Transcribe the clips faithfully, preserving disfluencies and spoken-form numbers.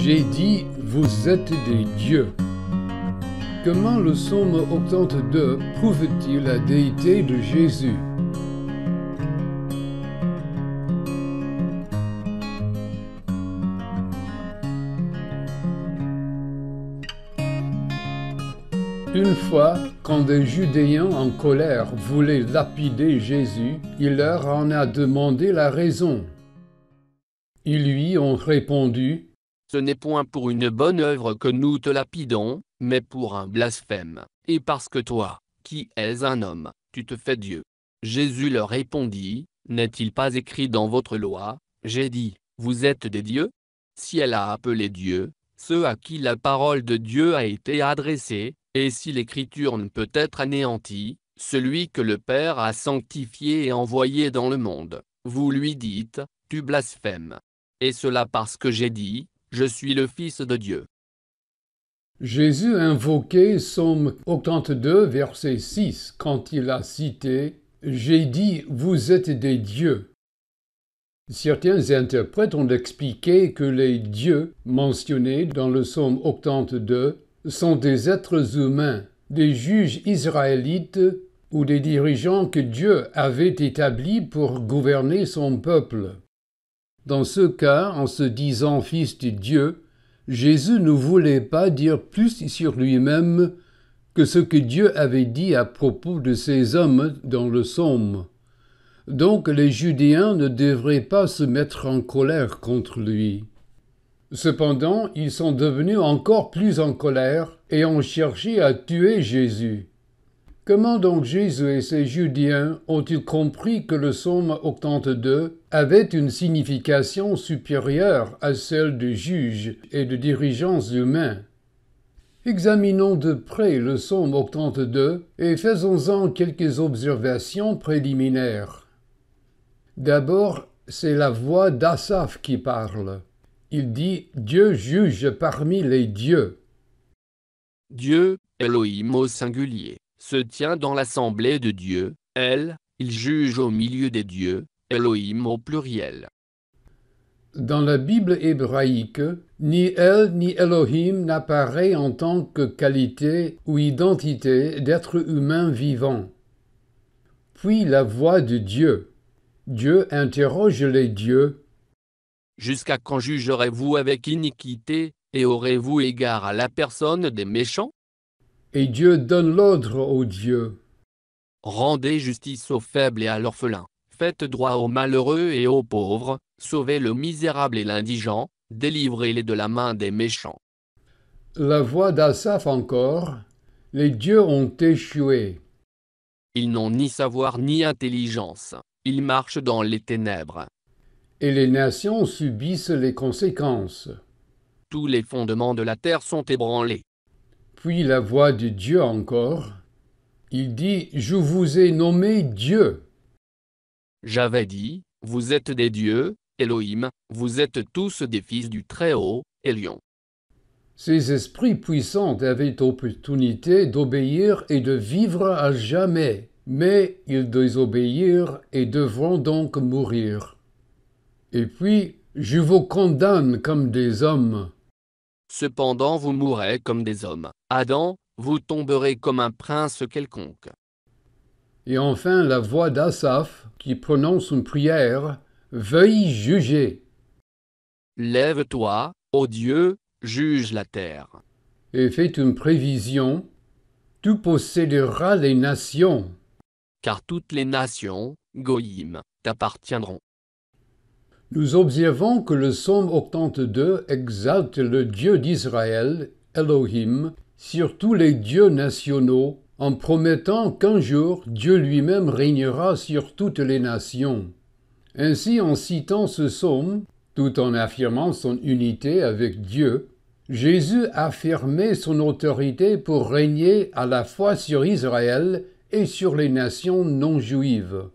J'ai dit, vous êtes des dieux. Comment le psaume quatre-vingt-deux prouve-t-il la déité de Jésus? Une fois, quand des Judéens en colère voulaient lapider Jésus, il leur en a demandé la raison. Ils lui ont répondu: « Ce n'est point pour une bonne œuvre que nous te lapidons, mais pour un blasphème, et parce que toi, qui es un homme, tu te fais Dieu. » Jésus leur répondit: « N'est-il pas écrit dans votre loi, j'ai dit, vous êtes des dieux? Si elle a appelé Dieu, ceux à qui la parole de Dieu a été adressée, et si l'écriture ne peut être anéantie, celui que le Père a sanctifié et envoyé dans le monde, vous lui dites, tu blasphèmes. Et cela parce que j'ai dit, je suis le Fils de Dieu. » Jésus invoquait Psaume quatre-vingt-deux, verset six, quand il a cité « J'ai dit, vous êtes des dieux ». Certains interprètes ont expliqué que les dieux mentionnés dans le Psaume quatre-vingt-deux sont des êtres humains, des juges israélites ou des dirigeants que Dieu avait établis pour gouverner son peuple. Dans ce cas, en se disant fils de Dieu, Jésus ne voulait pas dire plus sur lui-même que ce que Dieu avait dit à propos de ces hommes dans le psaume. Donc les Judéens ne devraient pas se mettre en colère contre lui. Cependant, ils sont devenus encore plus en colère et ont cherché à tuer Jésus. Comment donc Jésus et ses Judéens ont-ils compris que le psaume quatre-vingt-deux avait une signification supérieure à celle de juges et de dirigeants humains? Examinons de près le psaume quatre-vingt-deux et faisons-en quelques observations préliminaires. D'abord, c'est la voix d'Asaph qui parle. Il dit « Dieu juge parmi les dieux ». Dieu, Elohim au singulier, se tient dans l'assemblée de Dieu, elle, il juge au milieu des dieux, Elohim au pluriel. Dans la Bible hébraïque, ni El ni Elohim n'apparaît en tant que qualité ou identité d'être humain vivant. Puis la voix de Dieu. Dieu interroge les dieux. « Jusqu'à quand jugerez-vous avec iniquité, et aurez-vous égard à la personne des méchants? » Et Dieu donne l'ordre aux dieux. « Rendez justice aux faibles et à l'orphelin, faites droit aux malheureux et aux pauvres, sauvez le misérable et l'indigent, délivrez-les de la main des méchants. » La voix d'Asaph encore. Les dieux ont échoué. Ils n'ont ni savoir ni intelligence, ils marchent dans les ténèbres. Et les nations subissent les conséquences. Tous les fondements de la terre sont ébranlés. Puis la voix de Dieu encore. Il dit « Je vous ai nommé Dieu ». J'avais dit, vous êtes des dieux, Elohim, vous êtes tous des fils du Très-Haut, Elion. Ces esprits puissants avaient opportunité d'obéir et de vivre à jamais, mais ils désobéirent et devront donc mourir. Et puis, je vous condamne comme des hommes. Cependant vous mourrez comme des hommes. Adam, vous tomberez comme un prince quelconque. Et enfin la voix d'Asaph, qui prononce une prière, « Veuille juger ». Lève-toi, ô Dieu, juge la terre. Et fait une prévision, « Tu posséderas les nations. » Car toutes les nations, Goïm, t'appartiendront. Nous observons que le psaume quatre-vingt-deux exalte le Dieu d'Israël, Elohim, sur tous les dieux nationaux, en promettant qu'un jour Dieu lui-même régnera sur toutes les nations. Ainsi, en citant ce psaume, tout en affirmant son unité avec Dieu, Jésus affirmait son autorité pour régner à la fois sur Israël et sur les nations non juives.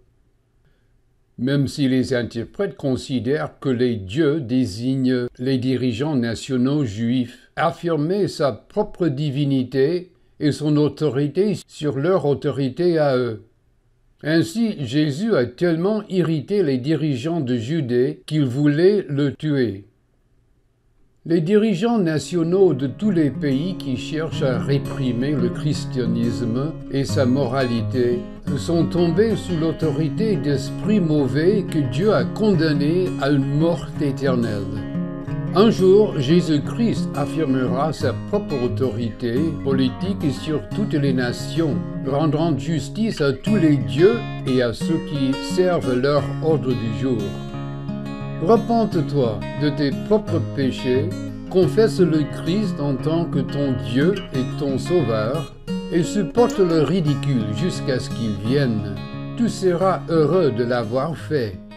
Même si les interprètes considèrent que les dieux désignent les dirigeants nationaux juifs, affirmaient sa propre divinité et son autorité sur leur autorité à eux. Ainsi, Jésus a tellement irrité les dirigeants de Judée qu'ils voulaient le tuer. Les dirigeants nationaux de tous les pays qui cherchent à réprimer le christianisme et sa moralité sont tombés sous l'autorité d'esprits mauvais que Dieu a condamnés à une mort éternelle. Un jour, Jésus-Christ affirmera sa propre autorité politique sur toutes les nations, rendant justice à tous les dieux et à ceux qui servent leur ordre du jour. Repente-toi de tes propres péchés, confesse le Christ en tant que ton Dieu et ton Sauveur, et supporte le ridicule jusqu'à ce qu'il vienne. Tu seras heureux de l'avoir fait.